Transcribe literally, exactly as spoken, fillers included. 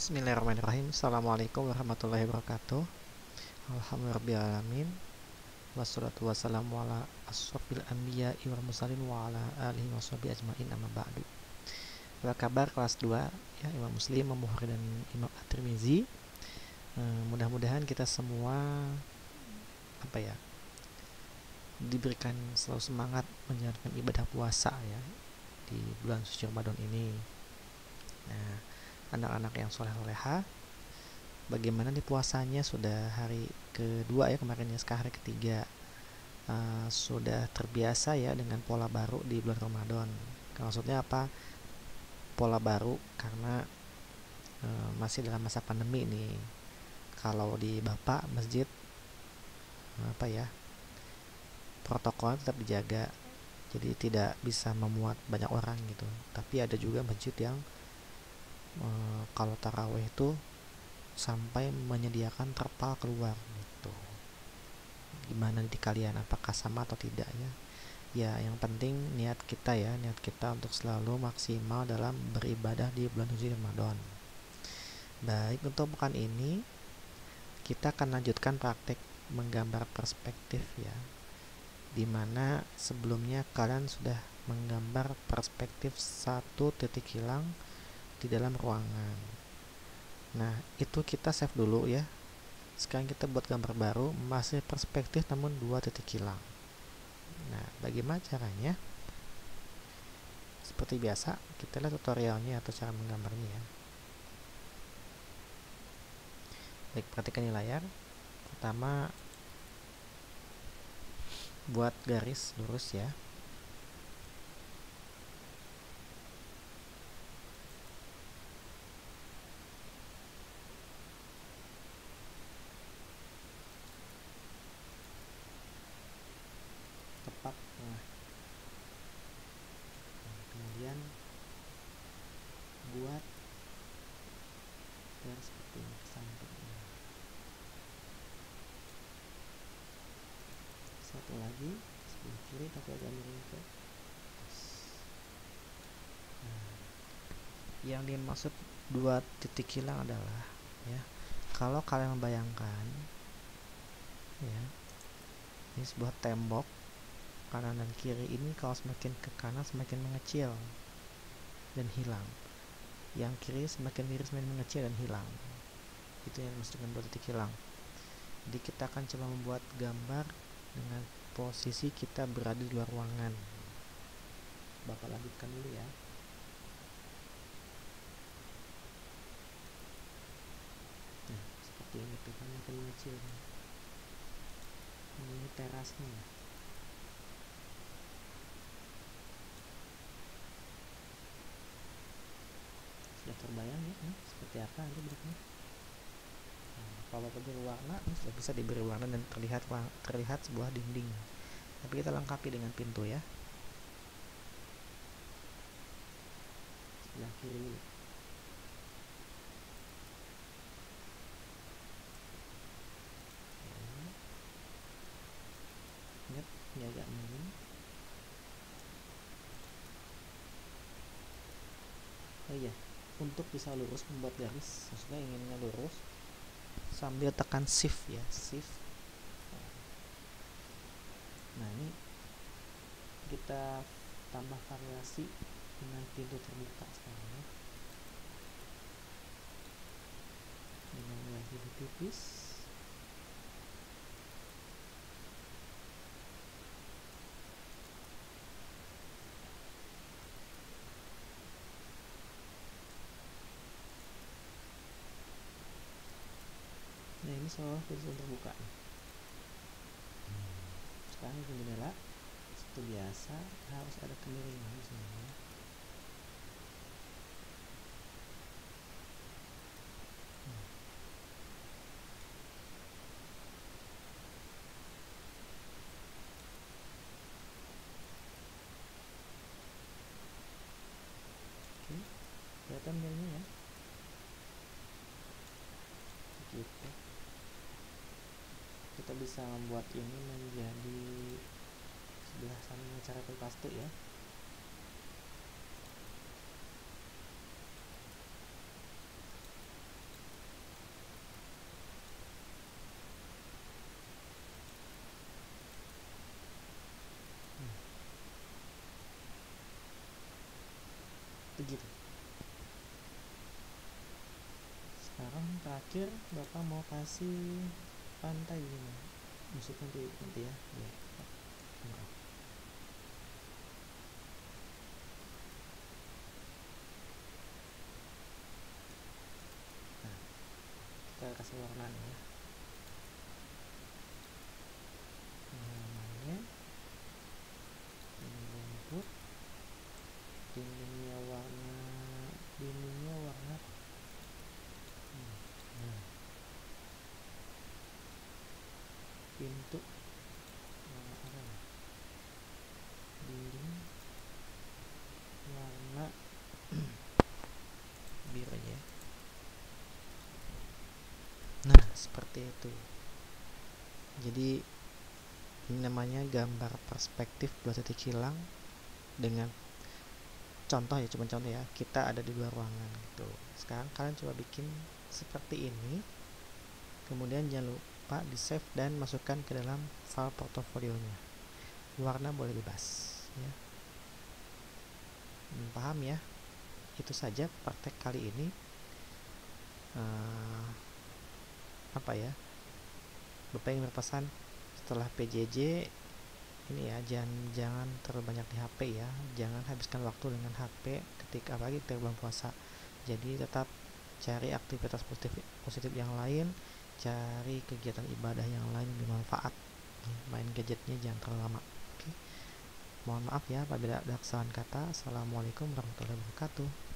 Bismillahirrahmanirrahim. Assalamualaikum warahmatullahi wabarakatuh. Alhamdulillahirrahmanirrahim. Wassalatu wassalamu ala asrofil anbiya wal mursalin wa ala alihi washabihi ajmain, amma ba'du. Apa kabar kelas dua ya, Imam Muslim, Imam Bukhari dan Imam At-Tirmizi. eh, Mudah-mudahan kita semua apa ya diberikan selalu semangat menjalankan ibadah puasa ya di bulan suci Ramadan ini. Nah, anak-anak yang soleh-soleha, bagaimana nih puasanya? Sudah hari kedua ya kemarin ya, sekarang hari ketiga. Uh, sudah terbiasa ya dengan pola baru di bulan Ramadan. Maksudnya apa? Pola baru karena uh, masih dalam masa pandemi nih. Kalau di Bapak masjid apa ya, protokolnya tetap dijaga, jadi tidak bisa memuat banyak orang gitu. Tapi ada juga masjid yang uh, kalau taraweh itu sampai menyediakan terpal keluar gitu. Gimana di kalian, apakah sama atau tidak ya? Ya, yang penting niat kita ya, niat kita untuk selalu maksimal dalam beribadah di bulan suci Ramadan. Baik, untuk pekan ini kita akan lanjutkan praktek menggambar perspektif ya, dimana sebelumnya kalian sudah menggambar perspektif satu titik hilang di dalam ruangan. Nah, itu kita save dulu ya. Sekarang kita buat gambar baru, masih perspektif namun dua titik hilang. Nah, bagaimana caranya? Seperti biasa, kita lihat tutorialnya atau cara menggambarnya ya. Baik, perhatikan di layar. Pertama, buat garis lurus ya. Tepat tengah. Nah, kemudian buat garis seperti ini ke samping. Satu lagi sebelah kiri tapi agak miring ke atas. Nah, yang dimaksud dua titik hilang adalah ya, kalau kalian membayangkan ya, ini sebuah tembok kanan dan kiri, ini kalau semakin ke kanan semakin mengecil dan hilang, yang kiri semakin miris semakin mengecil dan hilang. Itu yang dimaksud dengan dua titik hilang. Jadi kita akan coba membuat gambar dengan posisi kita berada di luar ruangan. Bapak lanjutkan dulu ya. Nah, seperti ini tuh kan makin mengecil. Ini terasnya. Sudah terbayang ya, nah, seperti apa nanti bentuknya. Nah, kalau diberi warna, ini sudah bisa diberi warna dan terlihat terlihat sebuah dinding. Tapi kita lengkapi dengan pintu ya. Sebelah kiri. Ingat, ini agak miring. Oh iya, untuk bisa lurus membuat garis, maksudnya inginnya lurus, sambil tekan shift ya, shift. Nah, ini kita tambah variasi dengan pintu terbuka sekarang ya, dengan garis lebih tipis. Nah, ini soal pintu terbuka. Sekarang ke jendela, seperti biasa harus ada kemiringan sebenarnya. Hmm. Oke, kelihatan miringnya ya. Gitu. Kita bisa membuat ini menjadi sebelah sana cara paste ya. sekarang terakhir Bapak mau kasih pantai gimana? Musik nanti nanti ya. Ya. Maaf. Nah, kita kasih warna nih ya. Namanya ini rumput. Dindingnya warna dindingnya warna hmm, nah, pintu warna apa nih? Dinding warna biru aja. Nah, seperti itu. Jadi ini namanya gambar perspektif dua titik hilang dengan contoh ya, cuma contoh ya. Kita ada di dua ruangan gitu. Sekarang kalian coba bikin seperti ini. Kemudian jangan lupa di save dan masukkan ke dalam file portofolionya. Warna boleh bebas ya. Hmm, paham ya? Itu saja praktek kali ini. Uh, apa ya? Bapak ingin berpesan setelah P J J ini ya, jangan jangan terlalu banyak di H P ya, jangan habiskan waktu dengan H P ketika apalagi ketika bulan puasa. Jadi tetap cari aktivitas positif positif yang lain, cari kegiatan ibadah yang lain yang bermanfaat. Main gadgetnya jangan terlalu lama. Oke. Mohon maaf ya apabila ada kesalahan kata. Assalamualaikum warahmatullahi wabarakatuh.